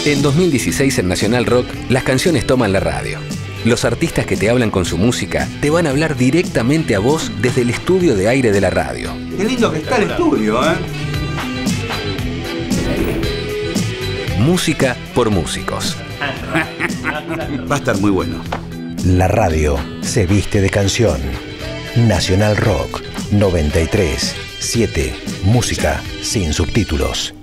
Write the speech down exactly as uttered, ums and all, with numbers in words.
En dos mil dieciséis en Nacional Rock, las canciones toman la radio. Los artistas que te hablan con su música te van a hablar directamente a vos desde el estudio de aire de la radio. Qué lindo que está el estudio, ¿eh? Música por músicos. Va a estar muy bueno. La radio se viste de canción. Nacional Rock noventa y tres punto siete. Música sin subtítulos.